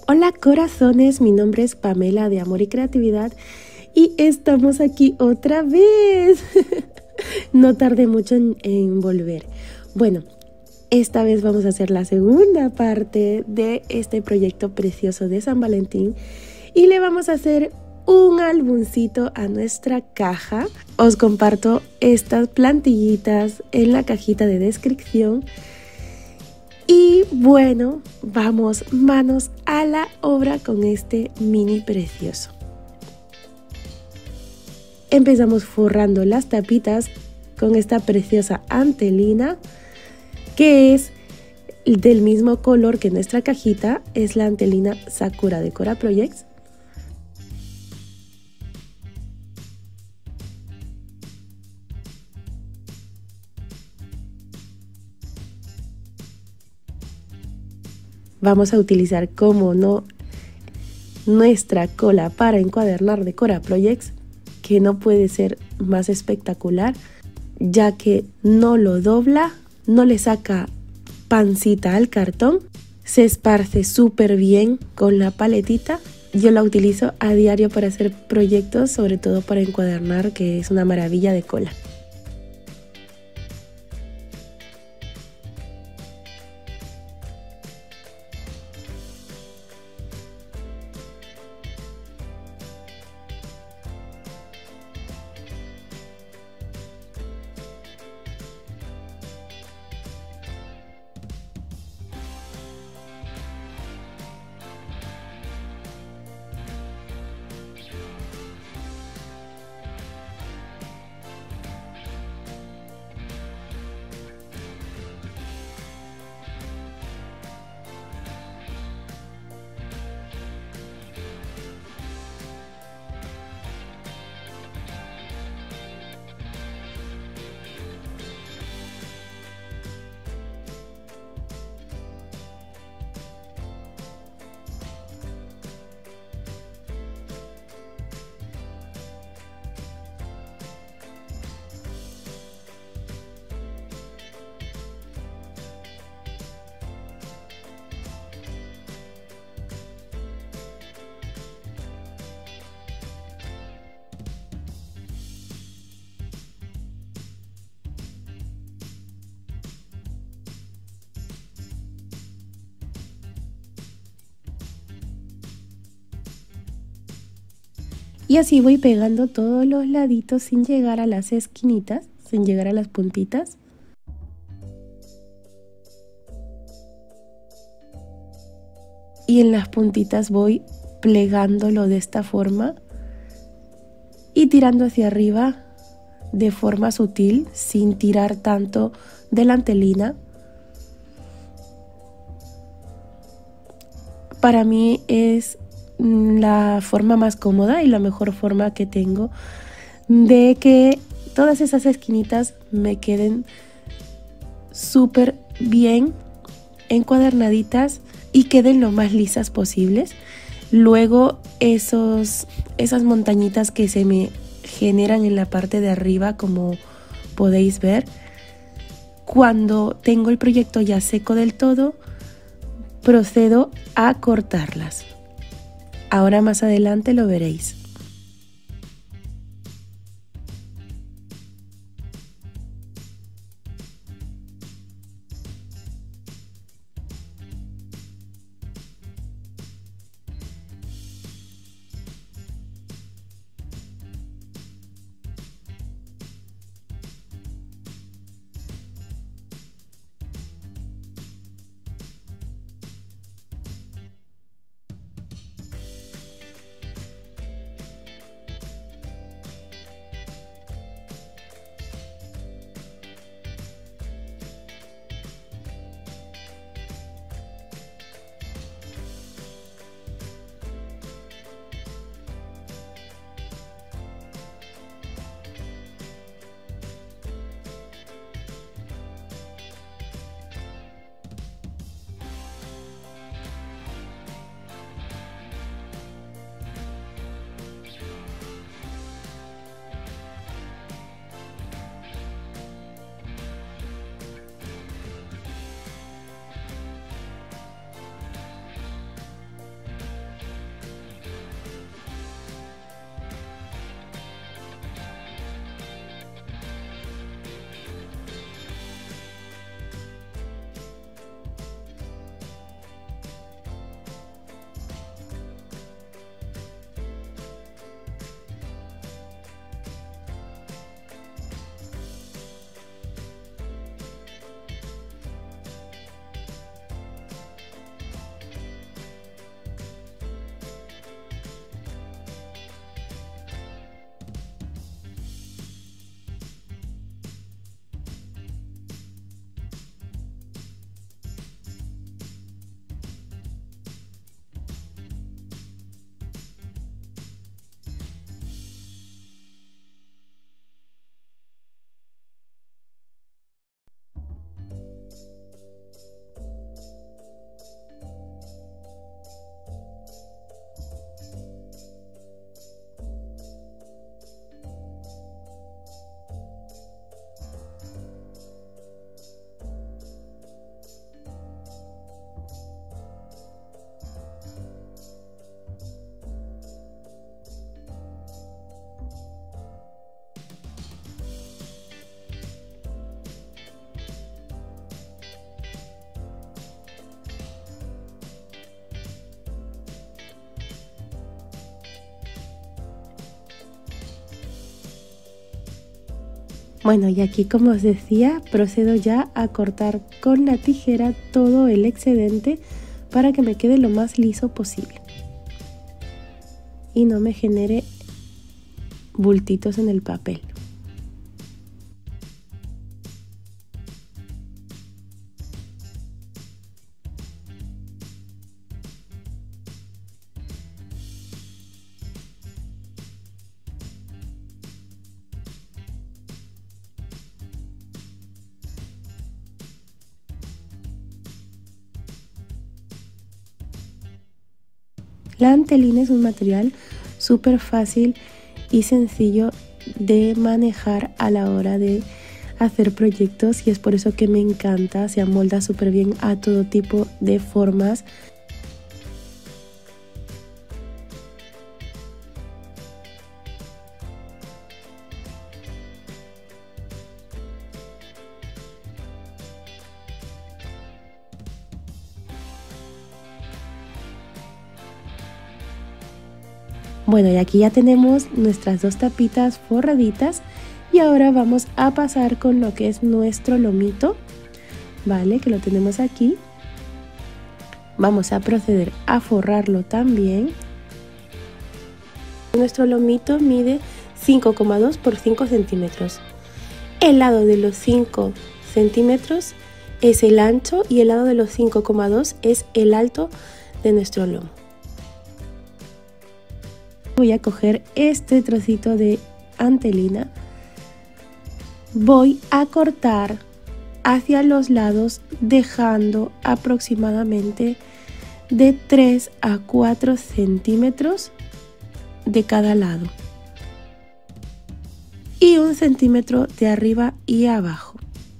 Hola corazones, mi nombre es Pamela de Amor y Creatividad y estamos aquí otra vez. No tardé mucho en volver. Bueno, esta vez vamos a hacer la segunda parte de este proyecto precioso de San Valentín y le vamos a hacer un álbumcito a nuestra caja. Os comparto estas plantillitas en la cajita de descripción. Y bueno, vamos manos a la obra con este mini precioso. Empezamos forrando las tapitas con esta preciosa antelina, que es del mismo color que nuestra cajita, es la antelina Sakura de Cora Projects. Vamos a utilizar, como no, nuestra cola para encuadernar de Cora Projects, que no puede ser más espectacular, ya que no lo dobla, no le saca pancita al cartón, se esparce súper bien con la paletita. Yo la utilizo a diario para hacer proyectos, sobre todo para encuadernar, que es una maravilla de cola. Y así voy pegando todos los laditos sin llegar a las esquinitas, sin llegar a las puntitas. Y en las puntitas voy plegándolo de esta forma y tirando hacia arriba de forma sutil, sin tirar tanto de la antelina. Para mí es la forma más cómoda y la mejor forma que tengo de que todas esas esquinitas me queden súper bien encuadernaditas y queden lo más lisas posibles. Luego esas montañitas que se me generan en la parte de arriba, como podéis ver, cuando tengo el proyecto ya seco del todo, procedo a cortarlas. Ahora más adelante lo veréis. Bueno, y aquí, como os decía, procedo ya a cortar con la tijera todo el excedente para que me quede lo más liso posible y no me genere bultitos en el papel. La antelina es un material súper fácil y sencillo de manejar a la hora de hacer proyectos y es por eso que me encanta, se amolda súper bien a todo tipo de formas. Bueno, y aquí ya tenemos nuestras dos tapitas forraditas y ahora vamos a pasar con lo que es nuestro lomito, ¿vale? Que lo tenemos aquí. Vamos a proceder a forrarlo también. Nuestro lomito mide 5,2 por 5 centímetros. El lado de los 5 centímetros es el ancho y el lado de los 5,2 es el alto de nuestro lomo. Voy a coger este trocito de antelina, voy a cortar hacia los lados dejando aproximadamente de 3 a 4 centímetros de cada lado y 1 centímetro de arriba y abajo.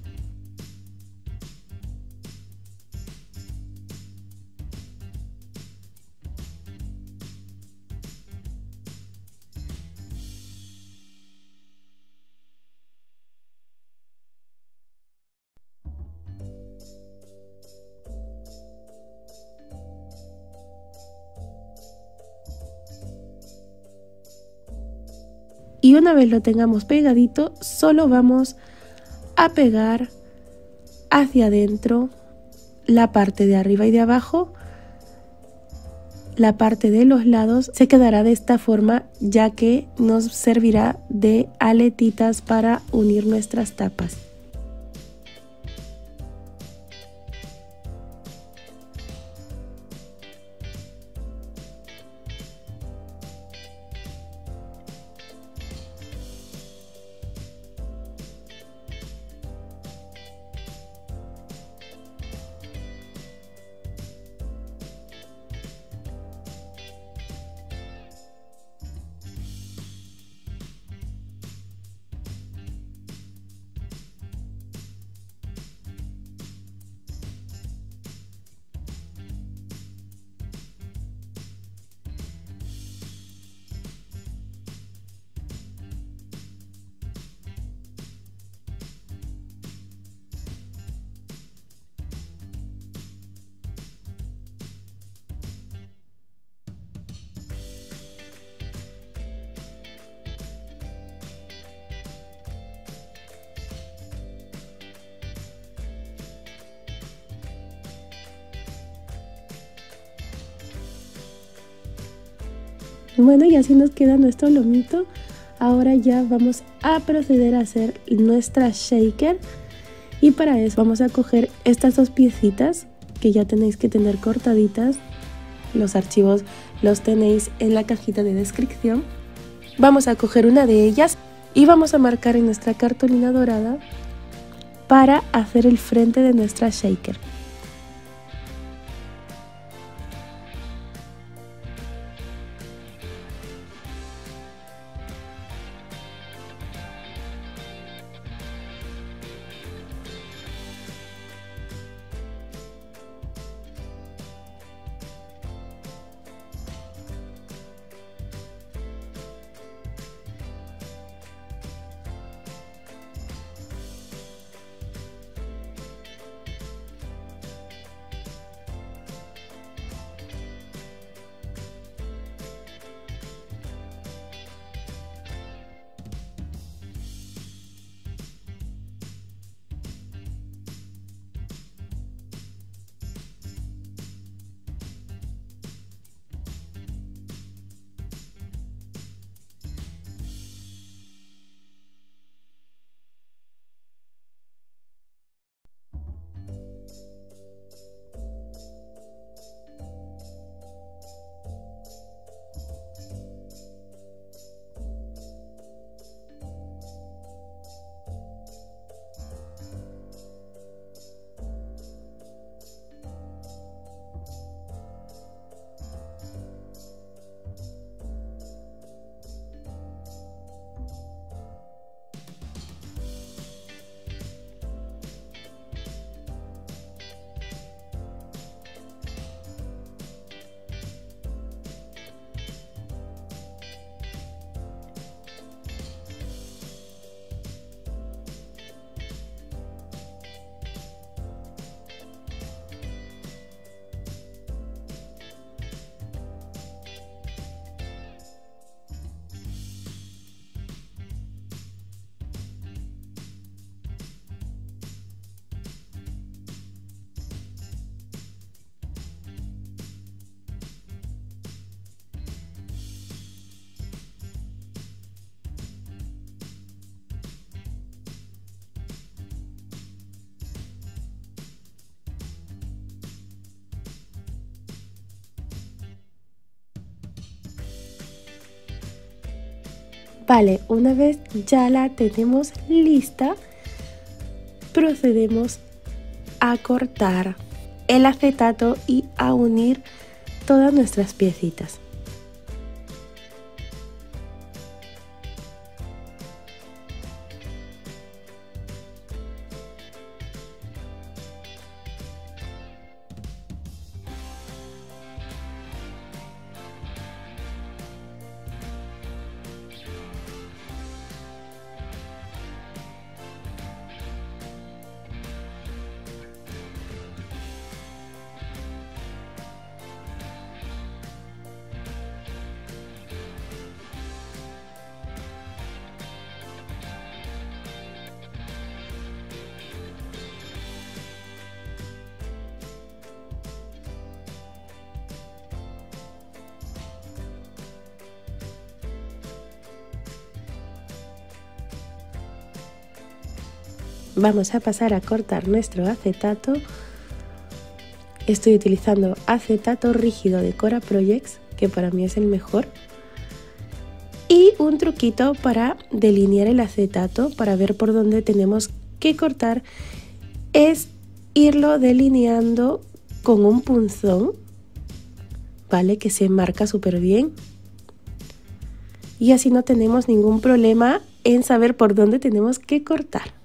Y una vez lo tengamos pegadito, solo vamos a pegar hacia adentro la parte de arriba y de abajo. La parte de los lados se quedará de esta forma, ya que nos servirá de aletitas para unir nuestras tapas. Bueno, y así nos queda nuestro lomito. Ahora ya vamos a proceder a hacer nuestra shaker y para eso vamos a coger estas dos piecitas que ya tenéis que tener cortaditas. Los archivos los tenéis en la cajita de descripción. Vamos a coger una de ellas y vamos a marcar en nuestra cartulina dorada para hacer el frente de nuestra shaker. Vale, una vez ya la tenemos lista, procedemos a cortar el acetato y a unir todas nuestras piecitas. Vamos a pasar a cortar nuestro acetato. Estoy utilizando acetato rígido de Cora Projects, que para mí es el mejor. Y un truquito para delinear el acetato, para ver por dónde tenemos que cortar, es irlo delineando con un punzón, ¿vale? Que se marca súper bien. Y así no tenemos ningún problema en saber por dónde tenemos que cortar.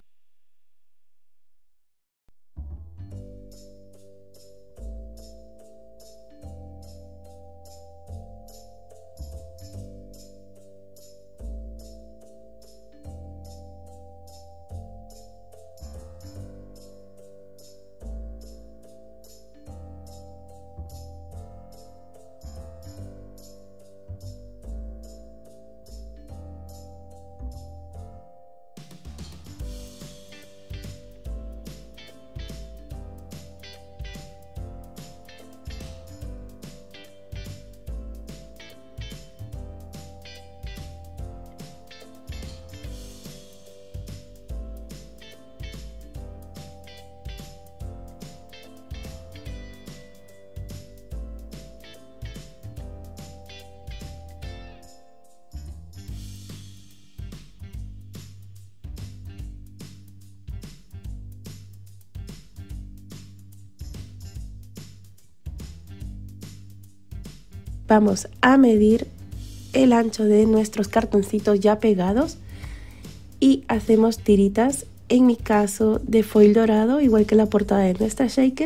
Vamos a medir el ancho de nuestros cartoncitos ya pegados y hacemos tiritas, en mi caso de foil dorado, igual que la portada de nuestra shaker.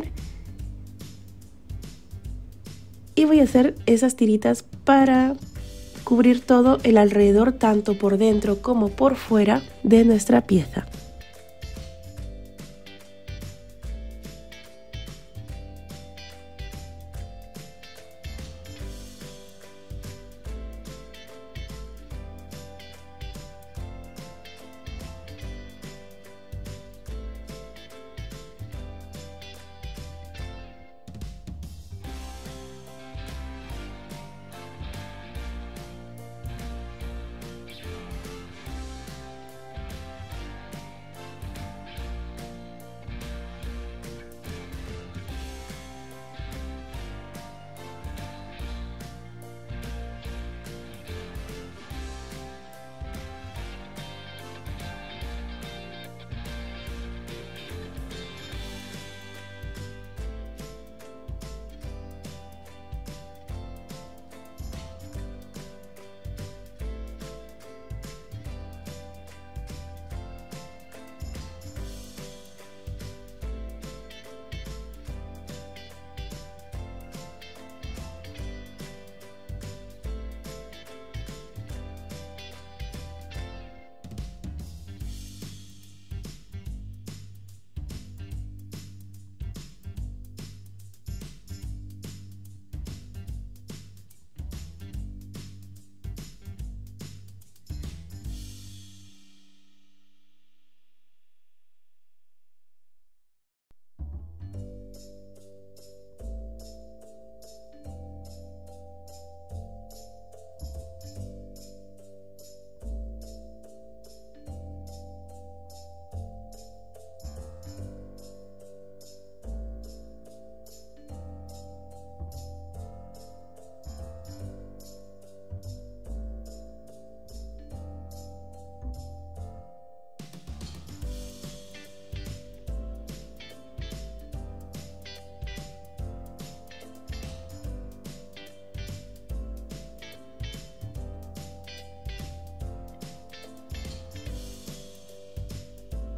Y voy a hacer esas tiritas para cubrir todo el alrededor, tanto por dentro como por fuera de nuestra pieza.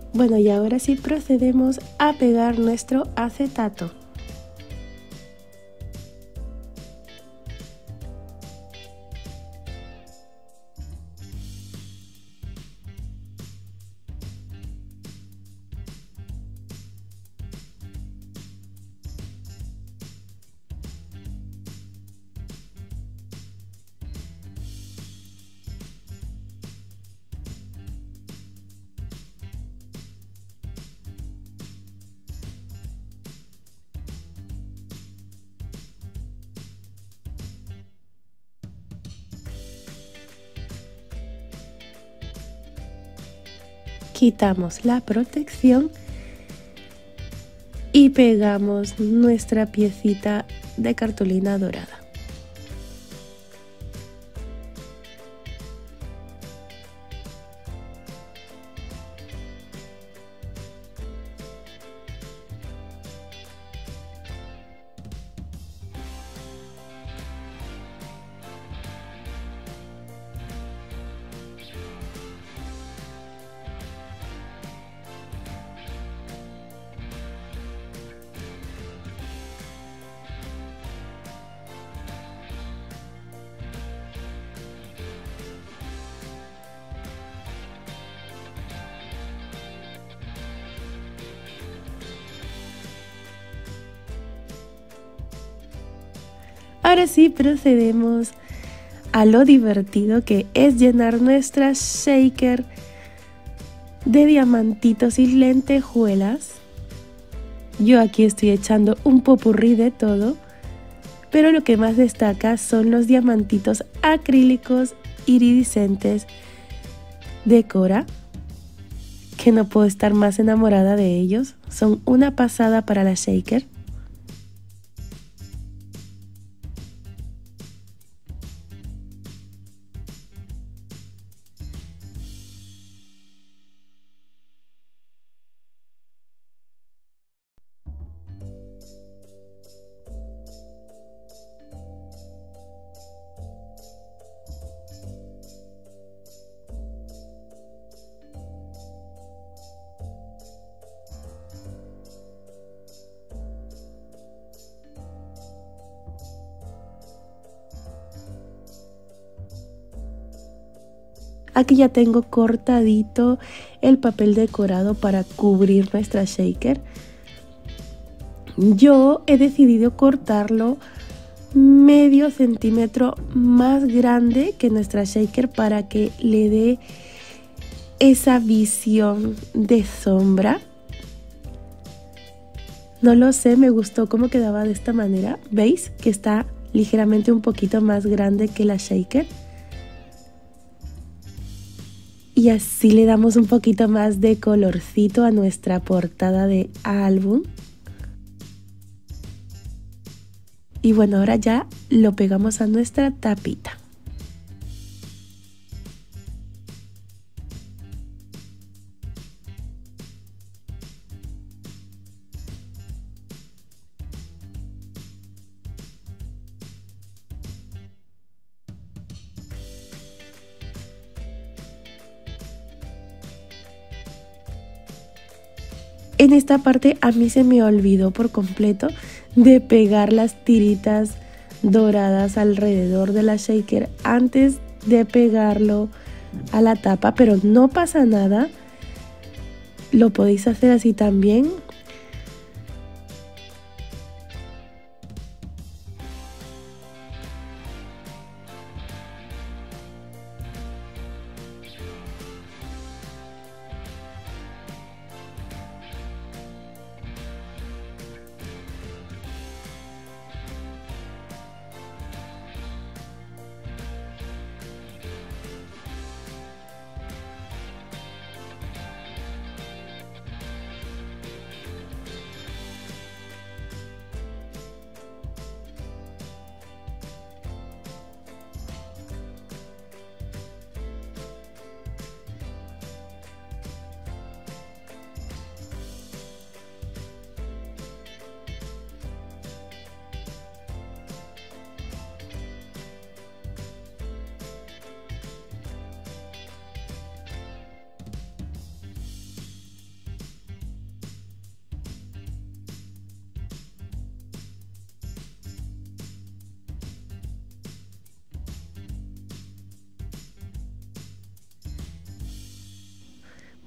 Bueno, y ahora sí procedemos a pegar nuestro acetato. Quitamos la protección y pegamos nuestra piecita de cartulina dorada. Ahora sí procedemos a lo divertido que es llenar nuestra shaker de diamantitos y lentejuelas. Yo aquí estoy echando un popurrí de todo, pero lo que más destaca son los diamantitos acrílicos iridiscentes de Cora, que no puedo estar más enamorada de ellos. Son una pasada para la shaker. Aquí ya tengo cortadito el papel decorado para cubrir nuestra shaker. Yo he decidido cortarlo medio centímetro más grande que nuestra shaker para que le dé esa visión de sombra. No lo sé, me gustó cómo quedaba de esta manera. ¿Veis que está ligeramente un poquito más grande que la shaker? Y así le damos un poquito más de colorcito a nuestra portada de álbum. Y bueno, ahora ya lo pegamos a nuestra tapita. En esta parte a mí se me olvidó por completo de pegar las tiritas doradas alrededor de la shaker antes de pegarlo a la tapa, pero no pasa nada, lo podéis hacer así también.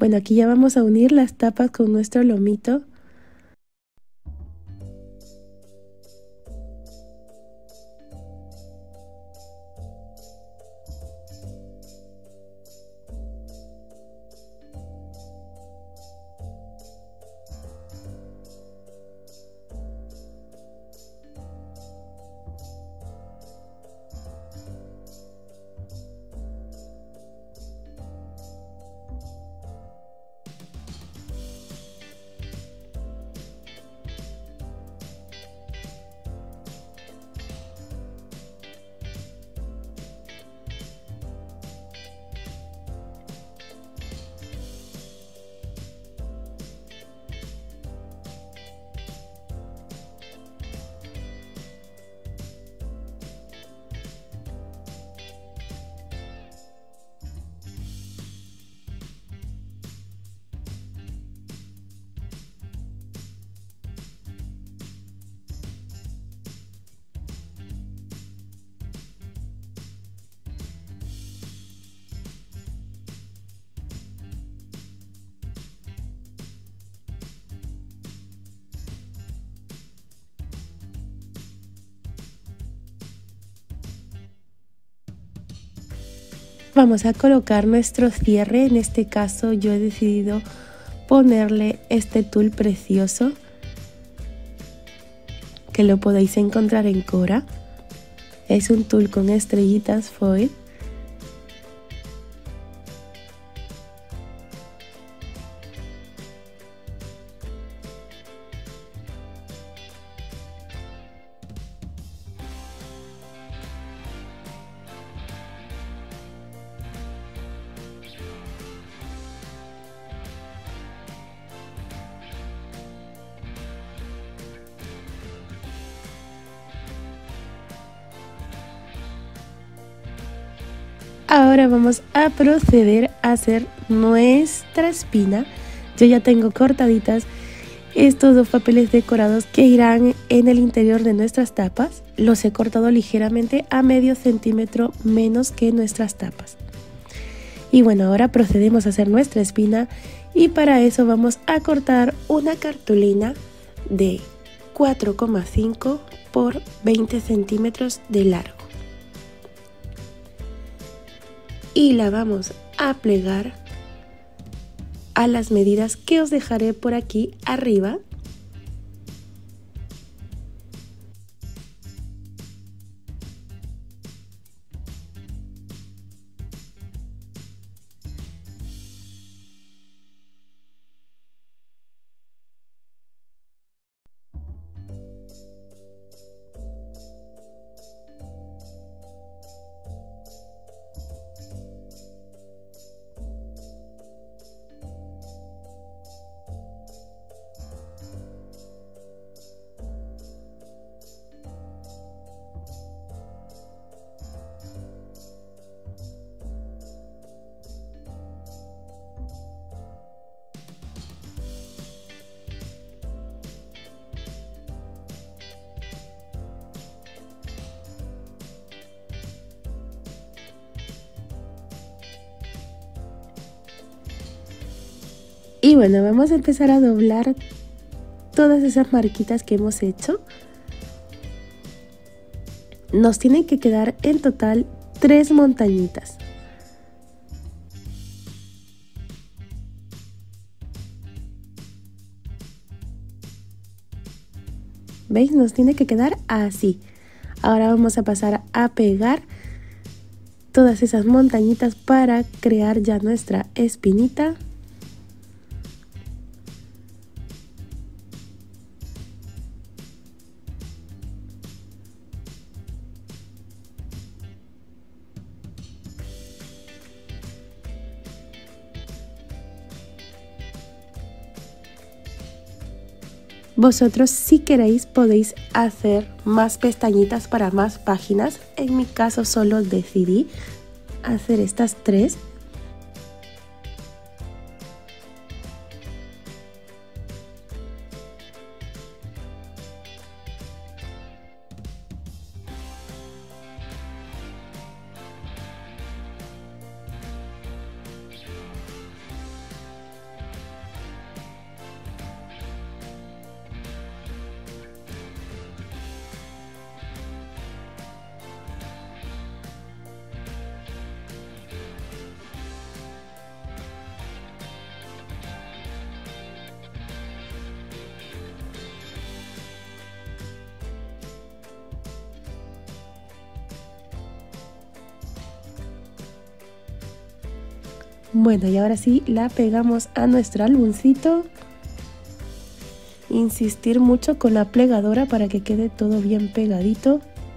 Bueno, aquí ya vamos a unir las tapas con nuestro lomito. Vamos a colocar nuestro cierre. En este caso yo he decidido ponerle este tul precioso que lo podéis encontrar en Cora. Es un tul con estrellitas foil. Ahora vamos a proceder a hacer nuestra espina. Yo ya tengo cortaditas estos dos papeles decorados que irán en el interior de nuestras tapas. Los he cortado ligeramente a medio centímetro menos que nuestras tapas. Y bueno, ahora procedemos a hacer nuestra espina y para eso vamos a cortar una cartulina de 4,5 por 20 centímetros de largo. Y la vamos a plegar a las medidas que os dejaré por aquí arriba. Y bueno, vamos a empezar a doblar todas esas marquitas que hemos hecho. Nos tienen que quedar en total 3 montañitas. ¿Veis? Nos tiene que quedar así. Ahora vamos a pasar a pegar todas esas montañitas para crear ya nuestra espinita. Vosotros, si queréis, podéis hacer más pestañitas para más páginas. En mi caso solo decidí hacer estas 3. Bueno, y ahora sí la pegamos a nuestro álbumcito. Insistir mucho con la plegadora para que quede todo bien pegadito.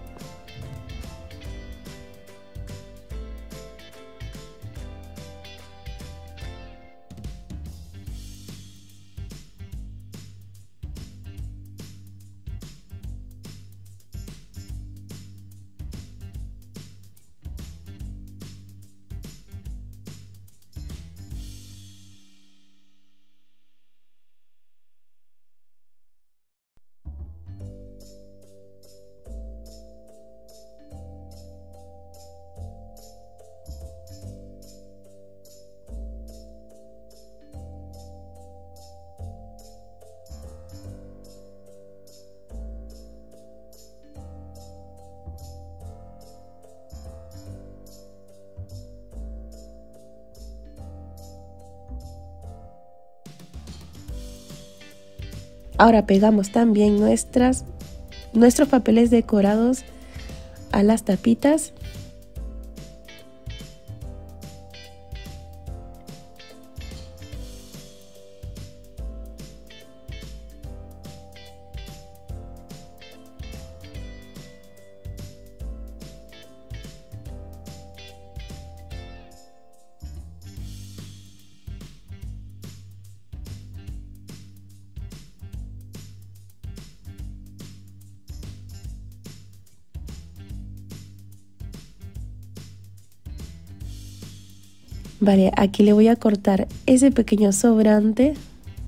Ahora pegamos también nuestros papeles decorados a las tapitas. Vale, aquí le voy a cortar ese pequeño sobrante.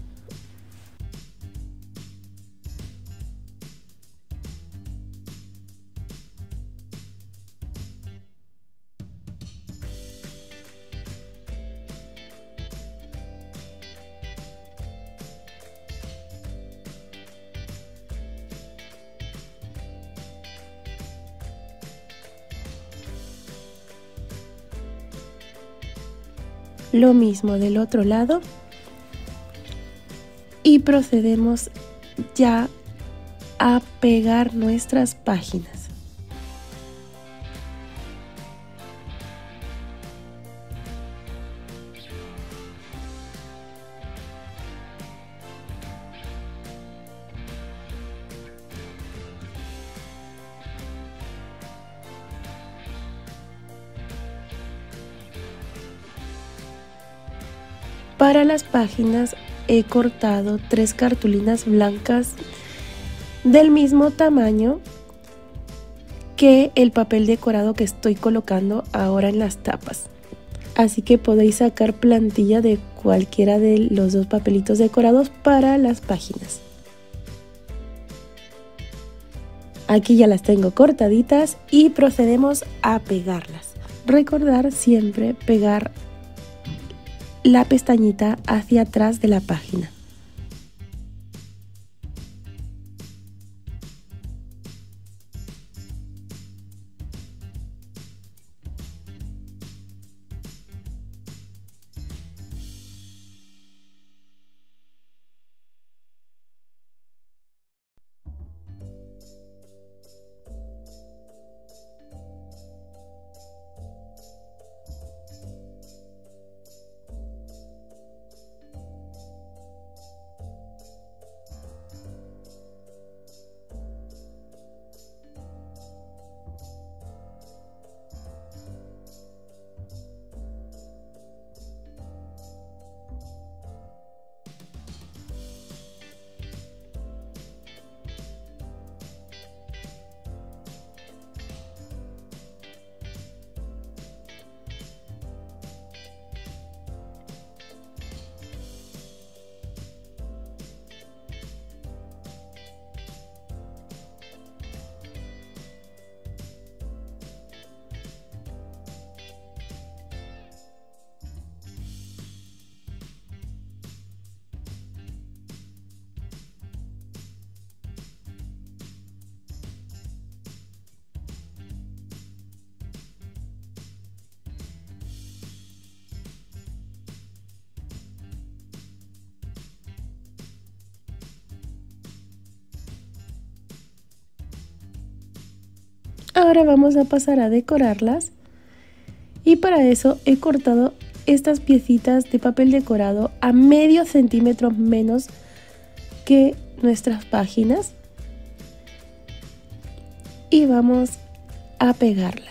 Lo mismo del otro lado y procedemos ya a pegar nuestras páginas. Para las páginas he cortado 3 cartulinas blancas del mismo tamaño que el papel decorado que estoy colocando ahora en las tapas. Así que podéis sacar plantilla de cualquiera de los 2 papelitos decorados para las páginas. Aquí ya las tengo cortaditas y procedemos a pegarlas. Recordar siempre pegar la pestañita hacia atrás de la página. Ahora vamos a pasar a decorarlas y para eso he cortado estas piecitas de papel decorado a medio centímetro menos que nuestras páginas y vamos a pegarlas.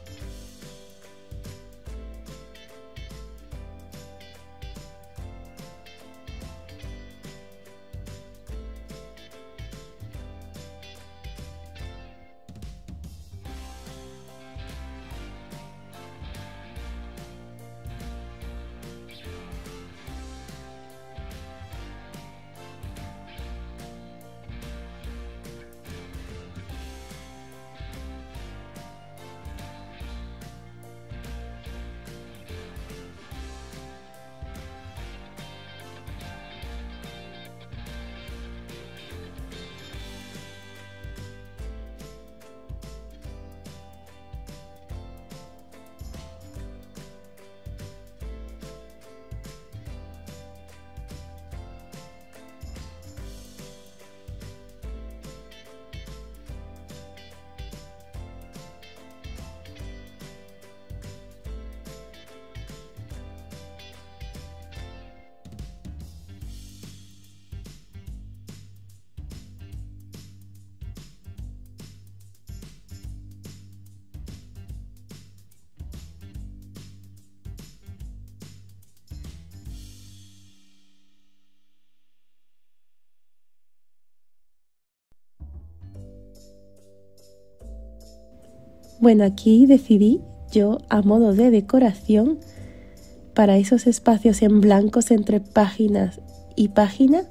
Bueno, aquí decidí yo, a modo de decoración, para esos espacios en blancos entre páginas y página,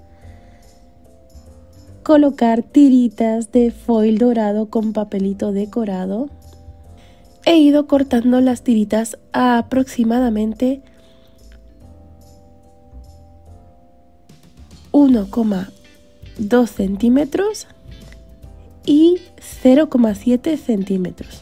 colocar tiritas de foil dorado con papelito decorado. He ido cortando las tiritas a aproximadamente 1,2 centímetros y 0,7 centímetros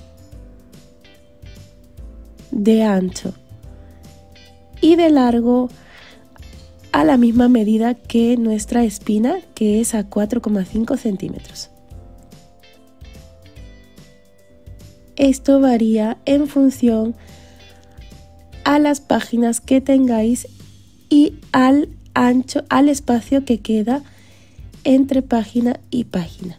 de ancho y de largo a la misma medida que nuestra espina, que es a 4,5 centímetros. Esto varía en función a las páginas que tengáis y al ancho, al espacio que queda entre página y página.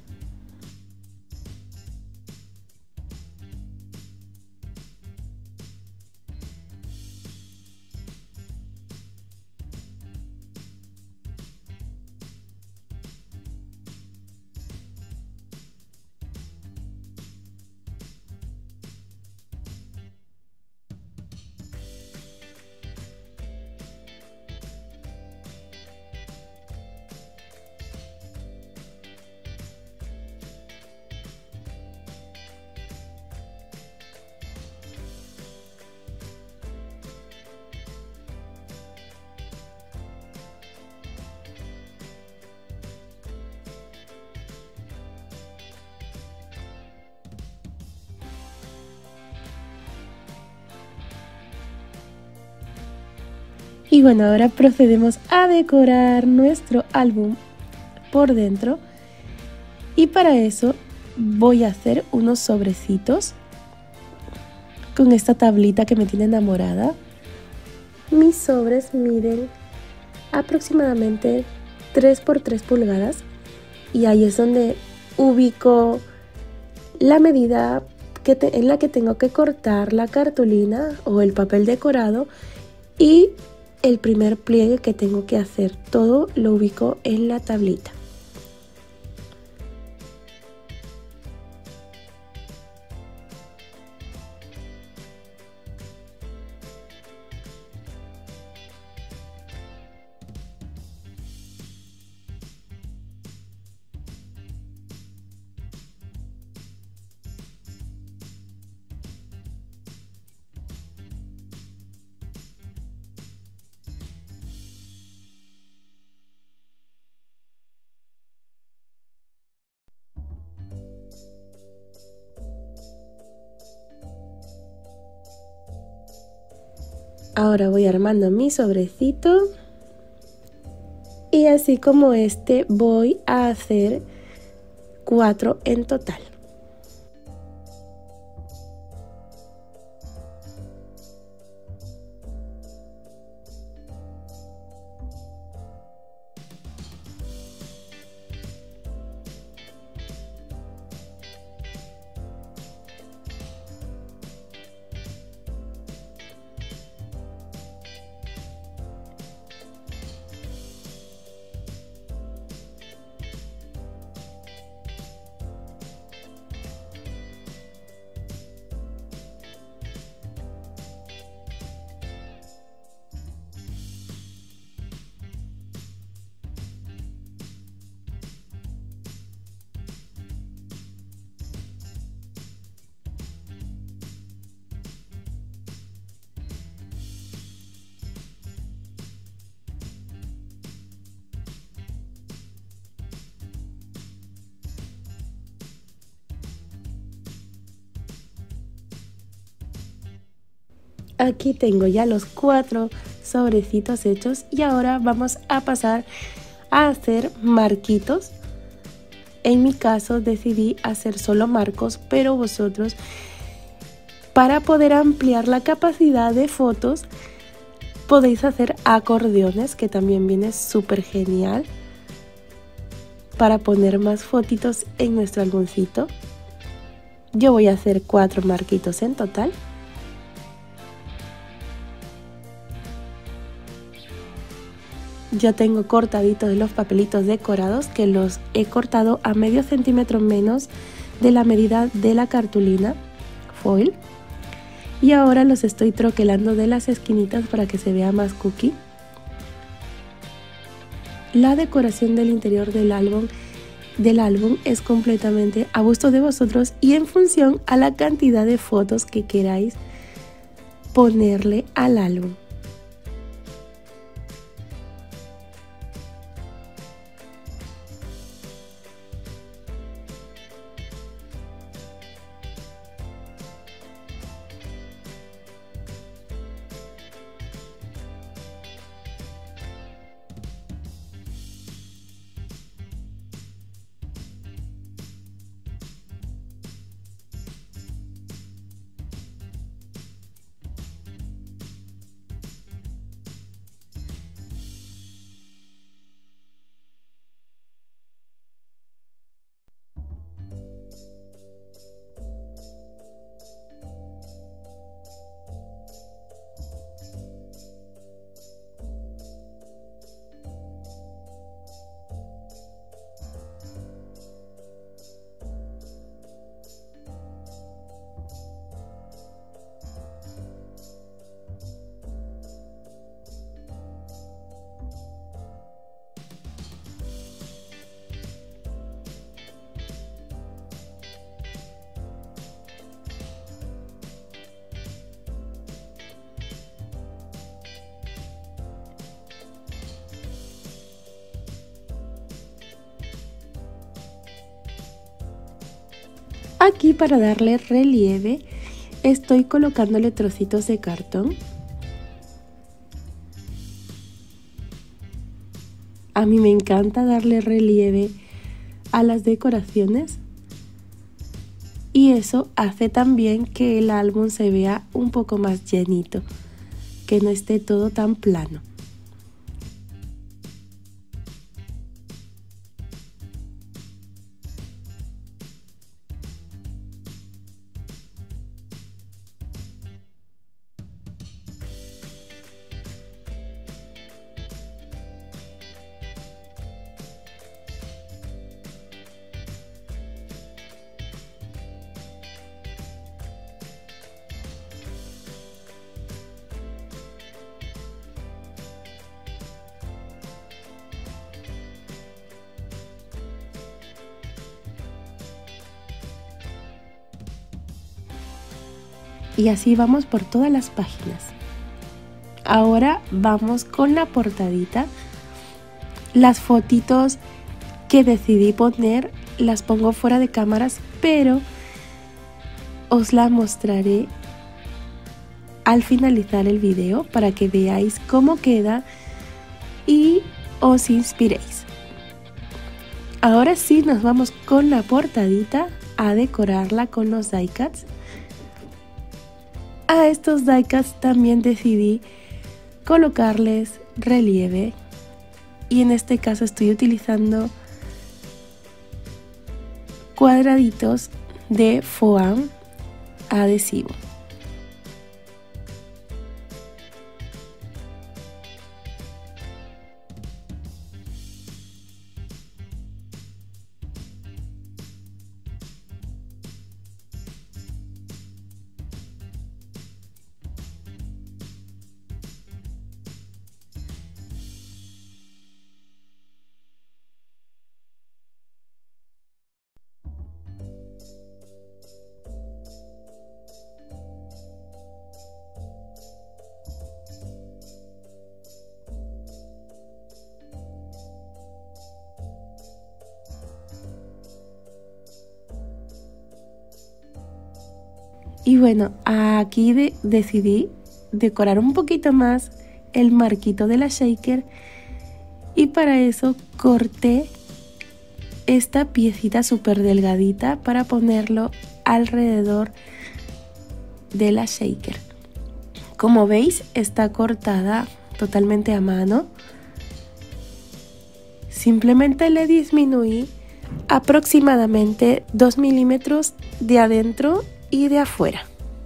Y bueno, ahora procedemos a decorar nuestro álbum por dentro y para eso voy a hacer unos sobrecitos con esta tablita que me tiene enamorada. Mis sobres miden aproximadamente 3 por 3 pulgadas y ahí es donde ubico la medida en la que tengo que cortar la cartulina o el papel decorado y el primer pliegue que tengo que hacer. Todo lo ubico en la tablita. Ahora voy armando mi sobrecito y así como este voy a hacer 4 en total. Aquí tengo ya los 4 sobrecitos hechos y ahora vamos a pasar a hacer marquitos. En mi caso decidí hacer solo marcos, pero vosotros, para poder ampliar la capacidad de fotos, podéis hacer acordeones, que también viene súper genial para poner más fotitos en nuestro álbumcito. Yo voy a hacer 4 marquitos en total. Ya tengo cortaditos los papelitos decorados, que los he cortado a medio centímetro menos de la medida de la cartulina foil. Y ahora los estoy troquelando de las esquinitas para que se vea más cookie. La decoración del interior del álbum es completamente a gusto de vosotros y en función a la cantidad de fotos que queráis ponerle al álbum. Aquí, para darle relieve, estoy colocándole trocitos de cartón. A mí me encanta darle relieve a las decoraciones y eso hace también que el álbum se vea un poco más llenito, que no esté todo tan plano. Y así vamos por todas las páginas. Ahora vamos con la portadita. Las fotitos que decidí poner las pongo fuera de cámaras, pero os la mostraré al finalizar el video para que veáis cómo queda y os inspiréis. Ahora sí, nos vamos con la portadita a decorarla con los die cuts. A estos die cuts también decidí colocarles relieve y en este caso estoy utilizando cuadraditos de foam adhesivo. Y bueno, aquí decidí decorar un poquito más el marquito de la shaker, y para eso corté esta piecita súper delgadita para ponerlo alrededor de la shaker. Como veis, está cortada totalmente a mano. Simplemente le disminuí aproximadamente 2 milímetros de adentro y de afuera.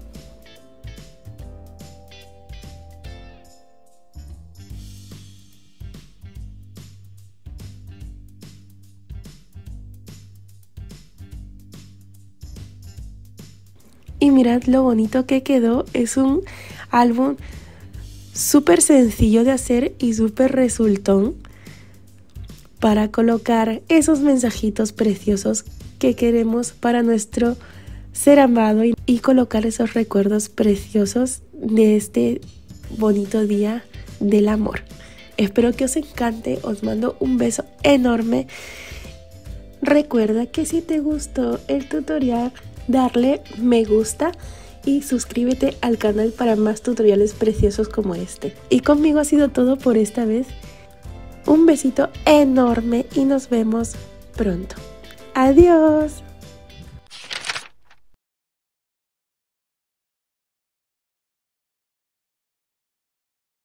Y mirad lo bonito que quedó. Es un álbum súper sencillo de hacer y súper resultón para colocar esos mensajitos preciosos que queremos para nuestro ser amado y colocar esos recuerdos preciosos de este bonito día del amor. Espero que os encante, os mando un beso enorme. Recuerda que si te gustó el tutorial, darle me gusta y suscríbete al canal para más tutoriales preciosos como este. Y conmigo ha sido todo por esta vez. Un besito enorme y nos vemos pronto. Adiós.